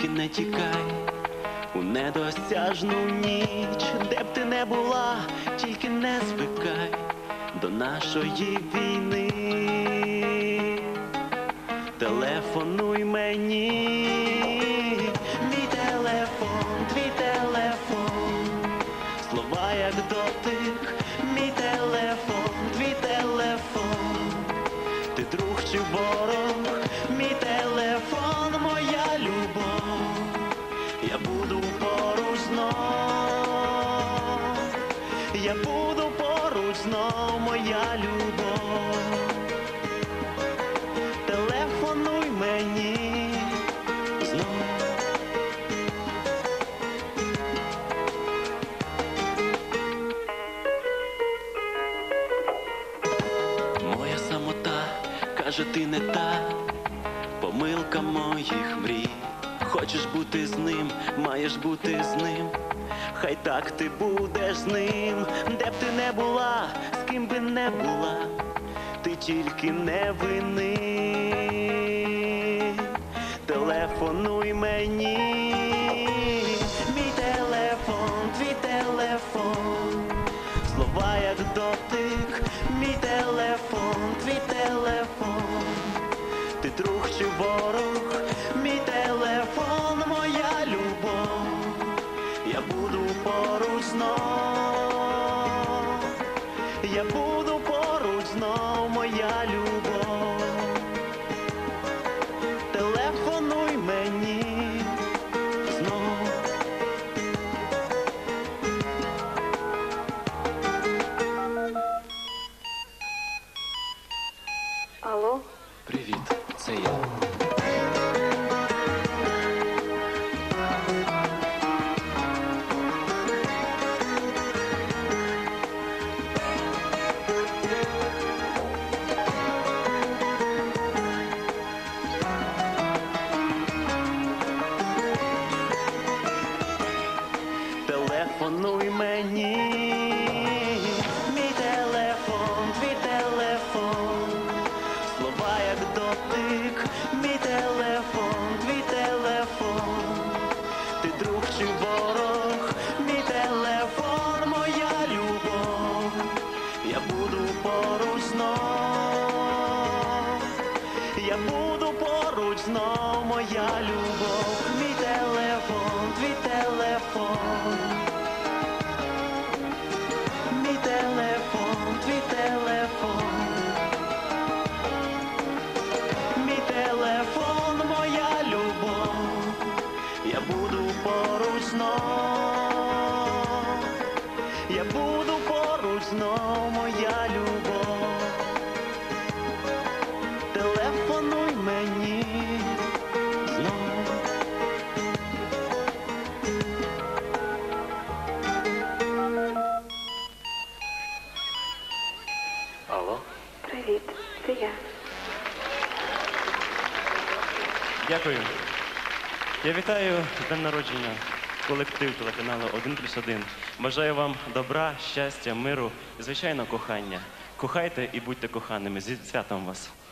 тільки не тікай у недосяжну ніч, де б ти не була, тільки не звикай до нашої війни. Телефонуй мені, мій телефон, твій телефон, слова як дотик, мій телефон, твій телефон, ти друг чи ворог, мій телефон, моя любов, я буду поруч знов, я буду поруч знов, моя любов. Телефонуй мені знов. Моя самота каже, ти не та, помилка моїх мрій. Хочеш бути з ним, маєш бути з ним, хай так ти будеш з ним, де б ти не була, з ким би не була, ти тільки не вини. Телефонуй мені, мій телефон, твій телефон, слова як дотик, мій телефон, твій телефон, ти друг чи ворог, мій телефон, моя любов, я буду поруч знов, я буду поруч знов, моя любов. Телефонуй мені знов. Алло? Привіт, це я. Телефонуй мені, мій телефон, твій телефон, слова як дотик, мій телефон, твій телефон, ти друг чи ворог, мій телефон, моя любов, я буду поруч знов, я буду поруч знов, моя любов, мій телефон, твій телефон, мій телефон, твій телефон, мій телефон, моя любов, я буду поруч знов, я буду поруч знов, моя любов. Телефонуй мені знов. Алло? Привіт, це я. Дякую. Я вітаю з днем народження колектив телеканалу 1+1. Бажаю вам добра, щастя, миру і, звичайно, кохання. Кохайте і будьте коханими. Зі святом вас!